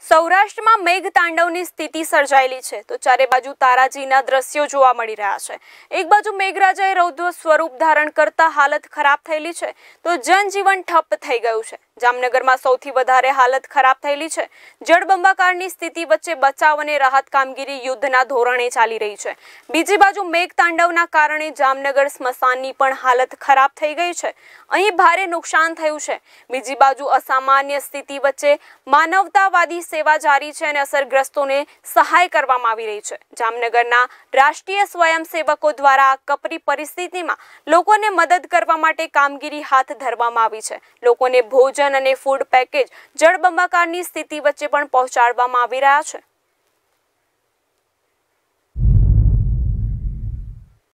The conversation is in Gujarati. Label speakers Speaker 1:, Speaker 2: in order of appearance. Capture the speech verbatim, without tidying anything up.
Speaker 1: સૌરાષ્ટ્રમાં મેઘતાંડવની સ્થિતિ સર્જાયેલી છે તો ચારે બાજુ તારાજીના દ્રશ્યો જોવા મળી રહ્યા છે। એક બાજુ મેઘરાજાએ રૌદ્ર સ્વરૂપ ધારણ કરતા હાલત ખરાબ થયેલી છે તો જનજીવન ઠપ થઈ ગયું છે। જામનગરમાં સૌથી વધારે હાલત ખરાબ થયેલી છે। જળબંબાકારની સ્થિતિ વચ્ચે બચાવ અને રાહત કામગીરી યુદ્ધના ધોરણે ચાલી રહી છે। બીજી બાજુ મેઘતાંડવના કારણે જામનગર સ્મશાનની પણ હાલત ખરાબ થઈ ગઈ છે। અહીં ભારે નુકસાન થયું છે। બીજી બાજુ અસામાન્ય સ્થિતિ વચ્ચે માનવતાવાદી સેવા જારી છે અને અસરગ્રસ્તોને સહાય કરવામાં આવી રહી છે। જામનગરના રાષ્ટ્રીય સ્વયંસેવકો દ્વારા આ કપરી પરિસ્થિતિમાં લોકોને મદદ કરવા માટે કામગીરી હાથ ધરવામાં આવી છે। લોકોને ભોજન અને ફૂડ પેકેજ જળબંબાકારની સ્થિતિ વચ્ચે પણ પહોંચાડવામાં આવી રહ્યા છે।